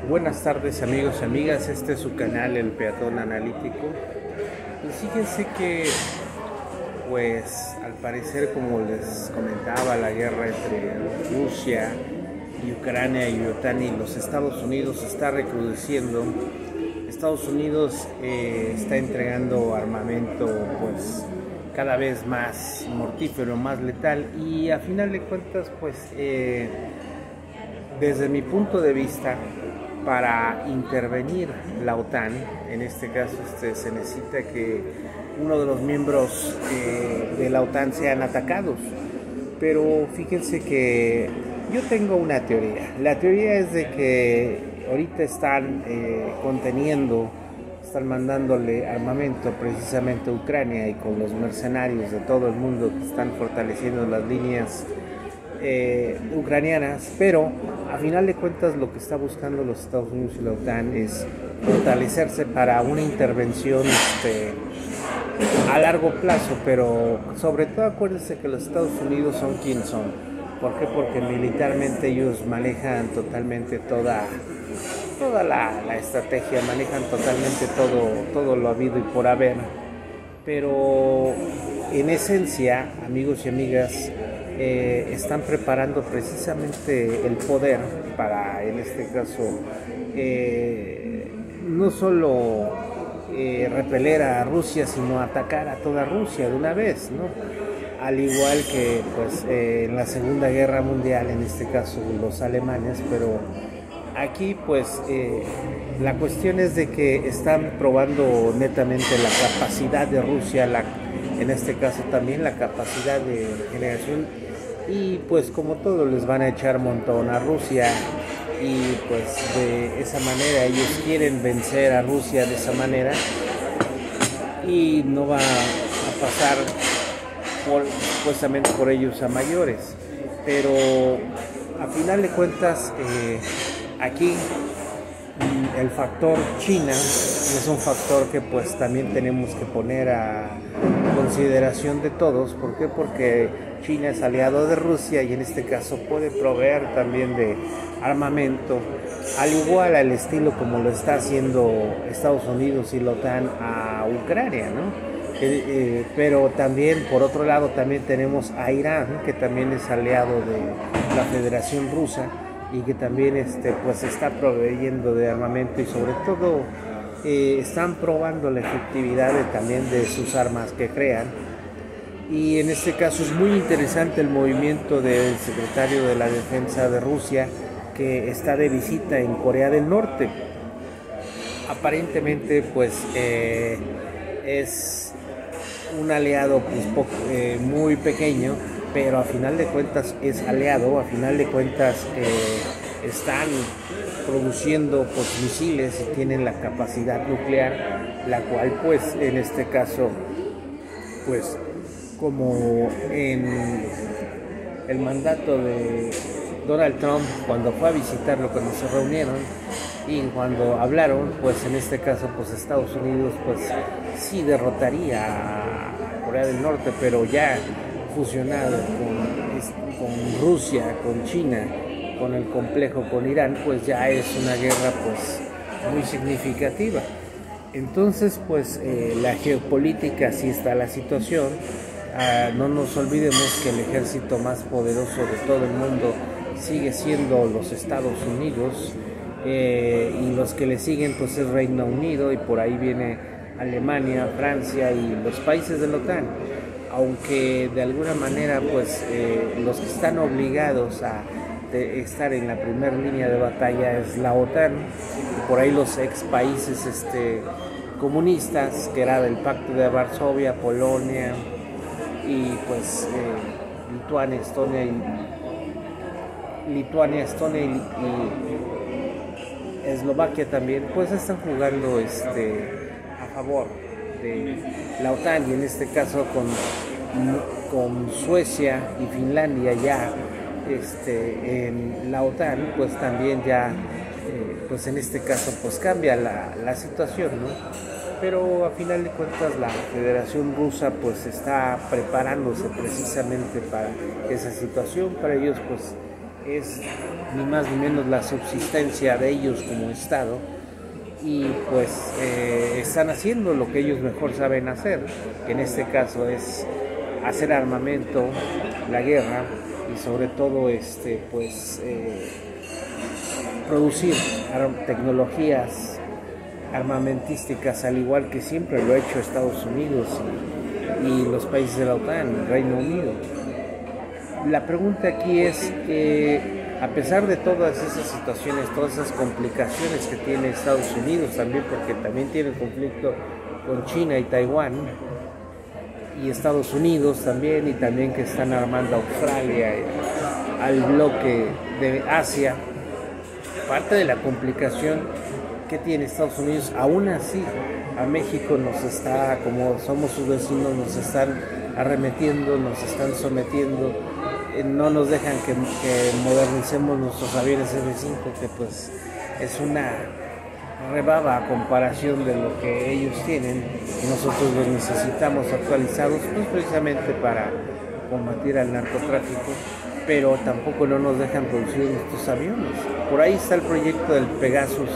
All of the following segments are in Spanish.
Buenas tardes amigos y amigas, este es su canal El Peatón Analítico. Y fíjense que pues al parecer, como les comentaba, la guerra entre Rusia y Ucrania y OTAN y los Estados Unidos está recrudeciendo. Estados Unidos está entregando armamento pues cada vez más mortífero, más letal, y a final de cuentas pues desde mi punto de vista, para intervenir la OTAN, en este caso se necesita que uno de los miembros de la OTAN sean atacados. Pero fíjense que yo tengo una teoría. La teoría es de que ahorita están están mandándole armamento precisamente a Ucrania, y con los mercenarios de todo el mundo que están fortaleciendo las líneas ucranianas, pero a final de cuentas lo que está buscando los Estados Unidos y la OTAN es fortalecerse para una intervención a largo plazo. Pero sobre todo acuérdense que los Estados Unidos son quienes son. ¿Por qué? Porque militarmente ellos manejan totalmente toda la estrategia, manejan totalmente todo lo habido y por haber. Pero en esencia, amigos y amigas, están preparando precisamente el poder para, en este caso, no solo repeler a Rusia, sino atacar a toda Rusia de una vez, ¿no? Al igual que pues en la Segunda Guerra Mundial, en este caso los alemanes. Pero aquí pues la cuestión es de que están probando netamente la capacidad de Rusia, en este caso también la capacidad de generación, y pues como todo les van a echar montón a Rusia, y pues de esa manera ellos quieren vencer a Rusia de esa manera, y no va a pasar supuestamente por ellos a mayores. Pero a final de cuentas aquí el factor China es un factor que pues también tenemos que poner a consideración de todos. ¿Por qué? Porque China es aliado de Rusia, y en este caso puede proveer también de armamento, al igual al estilo como lo está haciendo Estados Unidos y la OTAN a Ucrania, ¿no? Pero también, por otro lado, también tenemos a Irán, que también es aliado de la Federación Rusa, y que también pues está proveyendo de armamento, y sobre todo están probando la efectividad también de sus armas que crean. Y en este caso es muy interesante el movimiento del secretario de la Defensa de Rusia, que está de visita en Corea del Norte. Aparentemente pues es un aliado pues muy pequeño, pero a final de cuentas es aliado. A final de cuentas están produciendo pues misiles y tienen la capacidad nuclear, la cual pues en este caso pues como en el mandato de Donald Trump, cuando fue a visitarlo, cuando se reunieron y cuando hablaron, pues en este caso pues Estados Unidos pues sí derrotaría a Corea del Norte, pero ya fusionado con Rusia, con China, con el complejo con Irán, pues ya es una guerra pues muy significativa. Entonces pues la geopolítica, así está la situación. No nos olvidemos que el ejército más poderoso de todo el mundo sigue siendo los Estados Unidos, y los que le siguen pues es Reino Unido, y por ahí viene Alemania, Francia y los países de la OTAN. Aunque de alguna manera pues los que están obligados a estar en la primera línea de batalla es la OTAN, y por ahí los ex países comunistas, que era del Pacto de Varsovia, Polonia y pues Lituania, Estonia y Eslovaquia también, pues están jugando a favor de la OTAN, y en este caso con Suecia y Finlandia ya en la OTAN, pues también ya pues en este caso pues cambia la situación, ¿no? Pero a final de cuentas la Federación Rusa pues está preparándose precisamente para esa situación. Para ellos pues es ni más ni menos la subsistencia de ellos como Estado, y pues están haciendo lo que ellos mejor saben hacer, que en este caso es hacer armamento, la guerra, y sobre todo producir tecnologías armamentísticas, al igual que siempre lo ha hecho Estados Unidos y los países de la OTAN, el Reino Unido. La pregunta aquí es que a pesar de todas esas situaciones, todas esas complicaciones que tiene Estados Unidos, también porque también tiene conflicto con China y Taiwán, y Estados Unidos también, y también que están armando a Australia, al bloque de Asia, parte de la complicación que tiene Estados Unidos, aún así a México nos está, como somos sus vecinos, nos están arremetiendo, nos están sometiendo, no nos dejan que modernicemos nuestros aviones F-5, que pues es una rebaba a comparación de lo que ellos tienen, y nosotros los necesitamos actualizados, pues precisamente para combatir al narcotráfico, pero tampoco no nos dejan producir nuestros aviones. Por ahí está el proyecto del Pegasus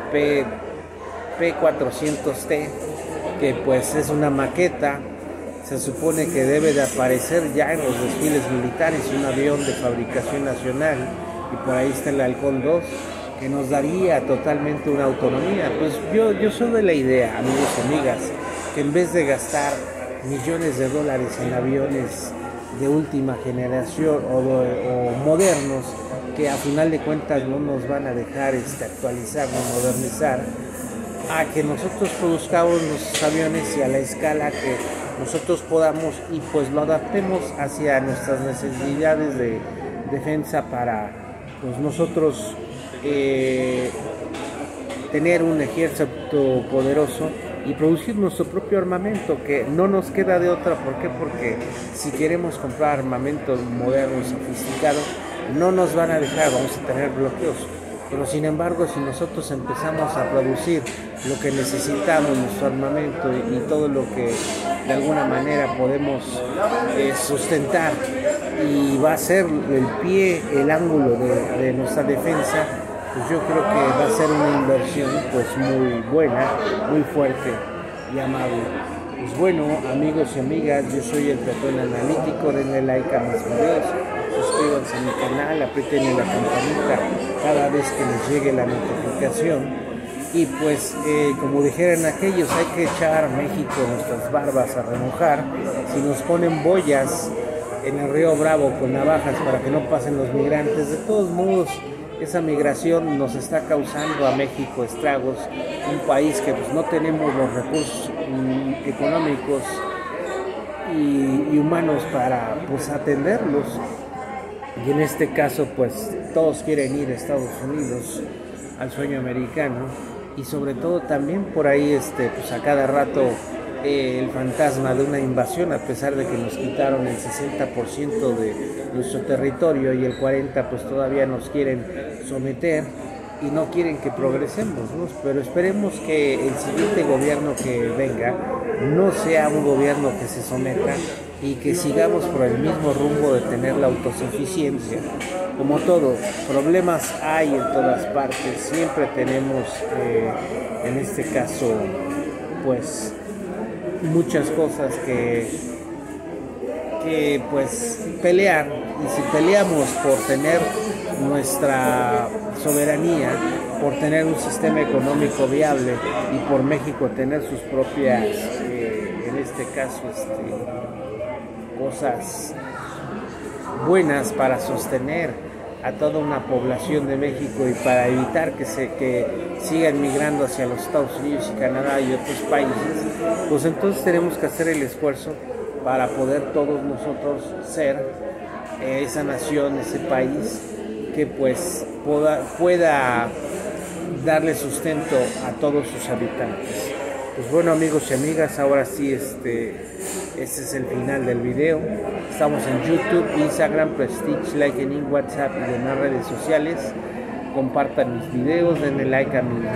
P400T, que pues es una maqueta, se supone que debe de aparecer ya en los desfiles militares, un avión de fabricación nacional, y por ahí está el Halcón 2, que nos daría totalmente una autonomía. Pues yo soy de la idea, amigos y amigas, que en vez de gastar millones de dólares en aviones de última generación o modernos, que a final de cuentas no nos van a dejar actualizar ni modernizar, a que nosotros produzcamos nuestros aviones y a la escala que nosotros podamos, y pues lo adaptemos hacia nuestras necesidades de defensa para pues nosotros tener un ejército poderoso y producir nuestro propio armamento, que no nos queda de otra. ¿Por qué? Porque si queremos comprar armamento moderno y sofisticado, no nos van a dejar, vamos a tener bloqueos. Pero sin embargo, si nosotros empezamos a producir lo que necesitamos, nuestro armamento y todo lo que de alguna manera podemos sustentar, y va a ser el pie, el ángulo de nuestra defensa, pues yo creo que va a ser una inversión pues muy buena, muy fuerte y amable. Pues bueno, amigos y amigas, yo soy el Peatón Analítico, denle like a mis videos, suscríbanse a mi canal, aprieten la campanita cada vez que les llegue la notificación, y pues como dijeran aquellos, hay que echar a México nuestras barbas a remojar. Si nos ponen boyas en el río Bravo con navajas para que no pasen los migrantes, de todos modos esa migración nos está causando a México estragos, un país que pues no tenemos los recursos económicos y humanos para pues atenderlos, y en este caso pues todos quieren ir a Estados Unidos, al sueño americano, y sobre todo también por ahí pues a cada rato el fantasma de una invasión, a pesar de que nos quitaron el 60% de nuestro territorio y el 40% pues todavía nos quieren someter y no quieren que progresemos, ¿no? Pero esperemos que el siguiente gobierno que venga no sea un gobierno que se someta, y que sigamos por el mismo rumbo de tener la autosuficiencia. Como todo, problemas hay en todas partes, siempre tenemos en este caso pues muchas cosas que pues pelear, y si peleamos por tener nuestra soberanía, por tener un sistema económico viable y por México tener sus propias en este caso cosas buenas para sostener a toda una población de México y para evitar que sigan migrando hacia los Estados Unidos y Canadá y otros países, pues entonces tenemos que hacer el esfuerzo para poder todos nosotros ser esa nación, ese país que pues pueda darle sustento a todos sus habitantes. Pues bueno, amigos y amigas, ahora sí este es el final del video. Estamos en YouTube, Instagram, Prestige, like en WhatsApp y demás redes sociales. Compartan mis videos, denle like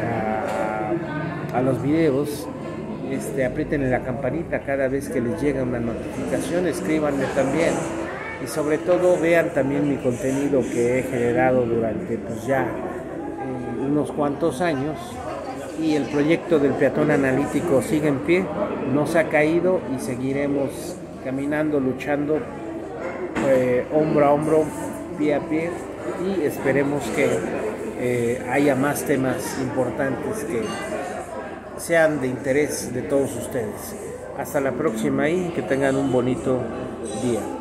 a los videos, aprieten la campanita cada vez que les llega una notificación, escríbanme también y sobre todo vean también mi contenido que he generado durante pues ya unos cuantos años, y el proyecto del peatón analítico sigue en pie, no se ha caído y seguiremos caminando, luchando hombro a hombro, pie a pie, y esperemos que haya más temas importantes que sean de interés de todos ustedes. Hasta la próxima y que tengan un bonito día.